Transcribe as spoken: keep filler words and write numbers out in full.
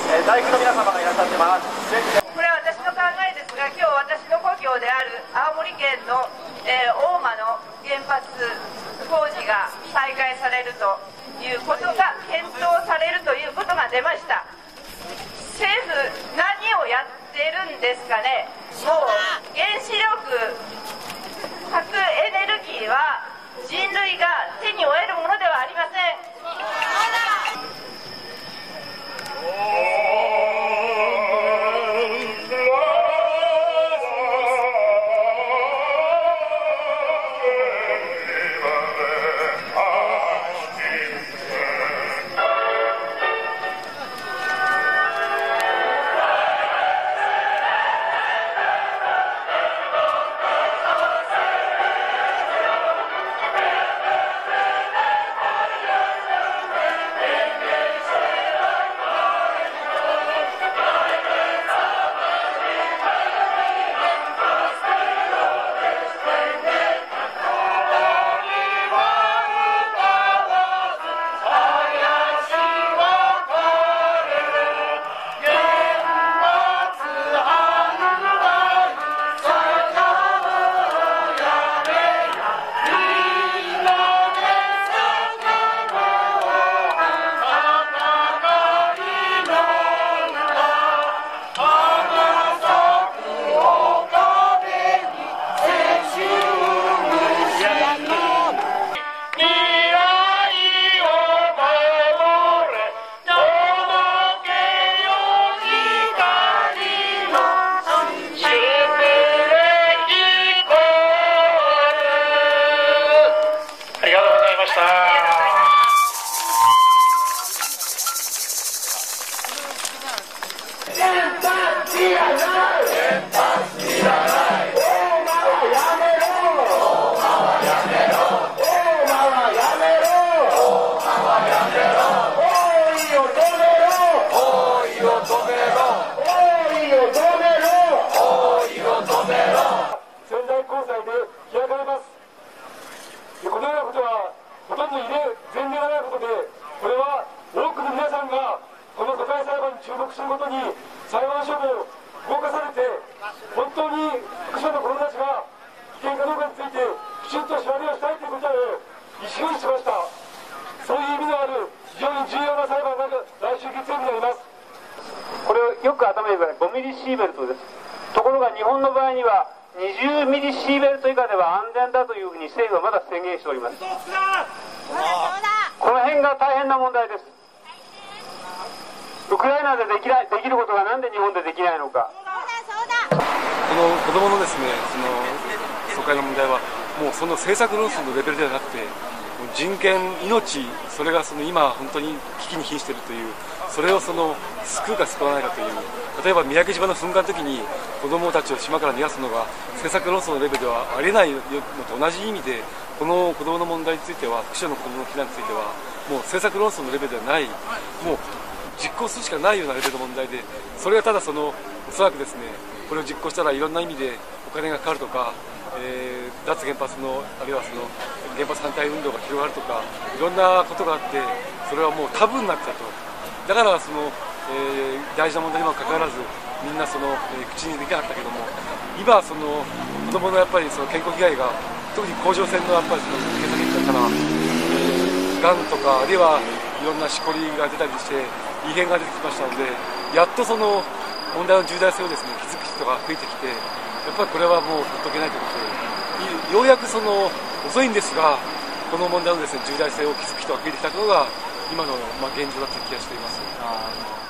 えー、大工の皆様がいらっしゃってます。 これは私の考えですが、今日私の故郷である青森県の、えー、大間の原発工事が再開されるということが検討されるということが出ました。政府何をやってるんですかね。もう原子力核エネルギーは人類が手に負えるものではありません。 注目することに裁判所も動かされて、本当に福島の子どもたちが危険かどうかについてきちんと調べをしたいということを意思表示しました。そういう意味のある非常に重要な裁判が来週月曜日になります。 これをよく頭に入れてください。ごミリシーベルトです。ところが日本の場合にはにじゅうミリシーベルト以下では安全だというふうに政府はまだ宣言しております。この辺が大変な問題です。ウクライナでできない、できることがなんで日本でできないのか。 この子どものですね、その疎開の問題はもうその政策論争のレベルではなくて、人権、命、それがその今本当に危機に瀕しているという、それをその救うか救わないかという、例えば三宅島の噴火の時に子どもたちを島から逃がすのが政策論争のレベルではありえないのと同じ意味で、この子どもの問題については、福島の子どもの避難についてはもう政策論争のレベルではない、もう実行するしかないようなレベルの問題で、それがただそのおそらくですね、これを実行したらいろんな意味でお金がかかるとか、えー、脱原発のあるいはその原発反対運動が広がるとか、いろんなことがあって、それはもうタブーになったと。だからその、えー、大事な問題にもかかわらずみんなその、えー、口にできなかったけども、今その子どものやっぱりその健康被害が、特に甲状腺のやっぱりその検査結果から、えー、がんとかあるいはいろんなしこりが出たりして異変が出てきましたので、やっとその問題の重大性をですね気づく人が増えてきて、やっぱりこれはもうほっとけないということで、ようやくその遅いんですが、この問題のですね重大性を気づく人が増えてきたのが今のまあ現状だという気がしています。